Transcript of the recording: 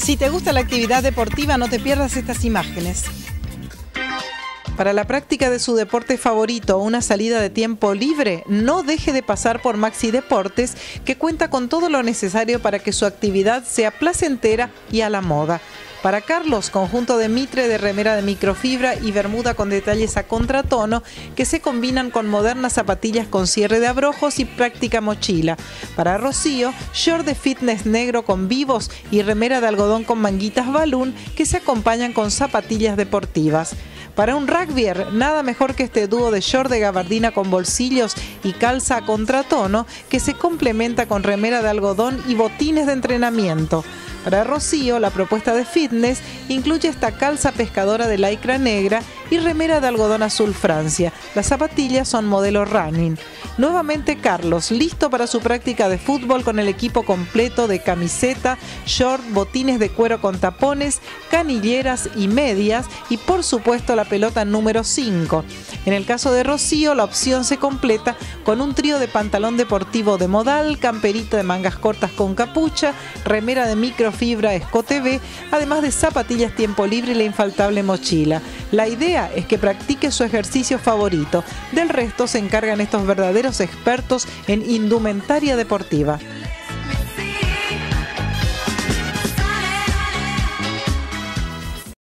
Si te gusta la actividad deportiva, no te pierdas estas imágenes. Para la práctica de su deporte favorito o una salida de tiempo libre, no deje de pasar por Maxi Deportes, que cuenta con todo lo necesario para que su actividad sea placentera y a la moda. Para Carlos, conjunto de mitre de remera de microfibra y bermuda con detalles a contratono que se combinan con modernas zapatillas con cierre de abrojos y práctica mochila. Para Rocío, short de fitness negro con vivos y remera de algodón con manguitas balloon que se acompañan con zapatillas deportivas. Para un rugbyer, nada mejor que este dúo de short de gabardina con bolsillos y calza a contratono que se complementa con remera de algodón y botines de entrenamiento. Para Rocío, la propuesta de fitness incluye esta calza pescadora de lycra negra y remera de algodón azul Francia. Las zapatillas son modelo running. Nuevamente Carlos, listo para su práctica de fútbol con el equipo completo de camiseta, short, botines de cuero con tapones, canilleras y medias y por supuesto la pelota número 5. En el caso de Rocío, la opción se completa con un trío de pantalón deportivo de modal, camperita de mangas cortas con capucha, remera de microfibra Escote B, además de zapatillas tiempo libre y la infaltable mochila. La idea es que practique su ejercicio favorito. Del resto se encargan estos verdaderos expertos en indumentaria deportiva.